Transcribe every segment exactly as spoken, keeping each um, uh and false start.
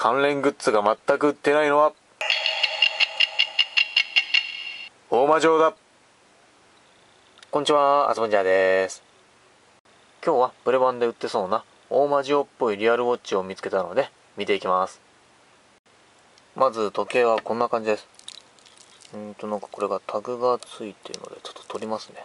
関連グッズが全く売ってないのは大魔城だ。こんにちは、あつもんじゃです。今日はプレ版で売ってそうな大魔城っぽいリアルウォッチを見つけたので見ていきます。まず時計はこんな感じです。うんとなんかこれがタグがついてるのでちょっと取りますね。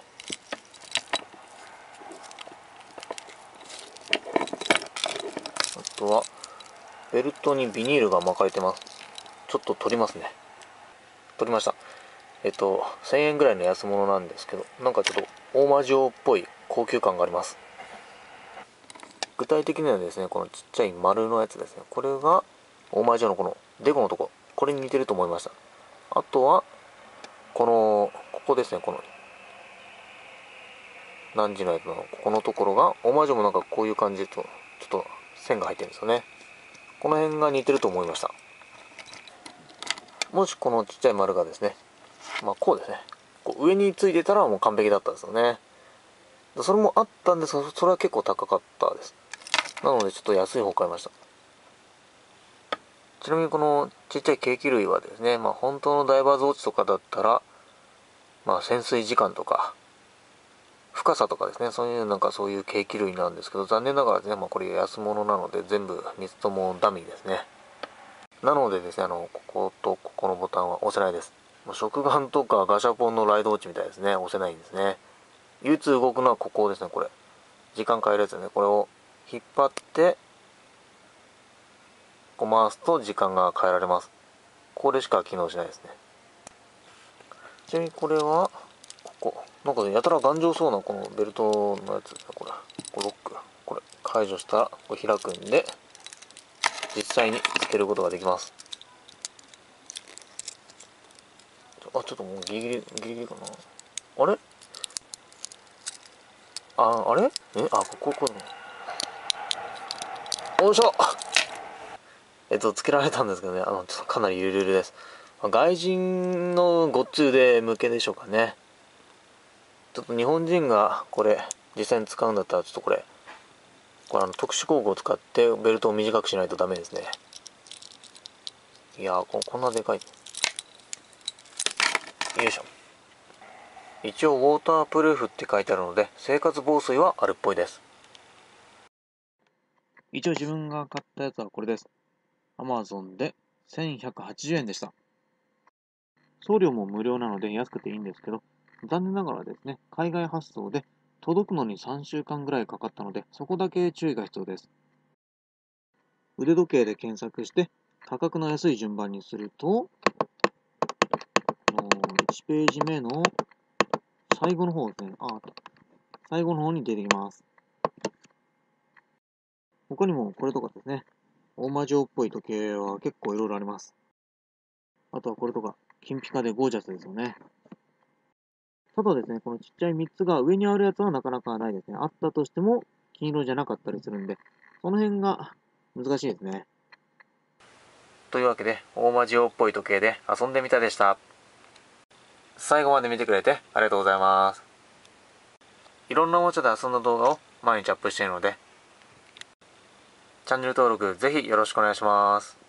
あとはベルトにビニールが巻かれてます。ちょっと取りますね。取りました。えっとせんえんぐらいの安物なんですけど、なんかちょっと大魔城っぽい高級感があります。具体的にはですね、このちっちゃい丸のやつですね、これが大魔城のこのデコのとこ、これに似てると思いました。あとはこのここですね、この何時のやつのここのところが大魔城もなんかこういう感じでとちょっと線が入ってるんですよね。この辺が似てると思いました。もしこのちっちゃい丸がですね、まあこうですね、こう上についてたらもう完璧だったんですよね。それもあったんですが、それは結構高かったです。なのでちょっと安い方買いました。ちなみにこのちっちゃいケーキ類はですね、まあ本当のダイバーズウォッチとかだったら、まあ潜水時間とか深さとかですね、そういうなんかそういうケーキ類なんですけど、残念ながらですね、まあこれ安物なので全部みっつともダミーですね。なのでですね、あのこことここのボタンは押せないです。食玩とかガシャポンのライドウォッチみたいですね、押せないんですね。唯一動くのはここですね、これ時間変えるやつですね。これを引っ張ってこう回すと時間が変えられます。これしか機能しないですね。ちなみにこれはここなんか、ね、やたら頑丈そうなこのベルトのやつですね。これこれロック、これ解除したらこれ開くんで実際につけることができます。あ、ちょっともうギリギリギリギリかな。あれああれえあこここうよいしょ。えっとつけられたんですけどね、あのちょっとかなりゆるゆるです。外人のごっつうで向けでしょうかね。ちょっと日本人がこれ実際に使うんだったらちょっとこれこれあの特殊工具を使ってベルトを短くしないとダメですね。いやー こ, こんなでかい。よいしょ。一応ウォータープルーフって書いてあるので生活防水はあるっぽいです。 一応自分が買ったやつはこれです。Amazon でせんひゃくはちじゅうえんでした。送料も無料なので安くていいんですけど、残念ながらですね、海外発送で届くのにさんしゅうかんぐらいかかったので、そこだけ注意が必要です。腕時計で検索して、価格の安い順番にすると、いちページ目の最後の方ですね。あ、あった。最後の方に出てきます。他にもこれとかですね、大魔城っぽい時計は結構いろいろあります。あとはこれとか、金ピカでゴージャスですよね。ただですね、このちっちゃいみっつが上にあるやつはなかなかないですね。あったとしても金色じゃなかったりするんで、その辺が難しいですね。 というわけで大魔城っぽい時計で遊んでみたでした。最後まで見てくれてありがとうございます。いろんなおもちゃで遊んだ動画を毎日アップしているのでチャンネル登録ぜひよろしくお願いします。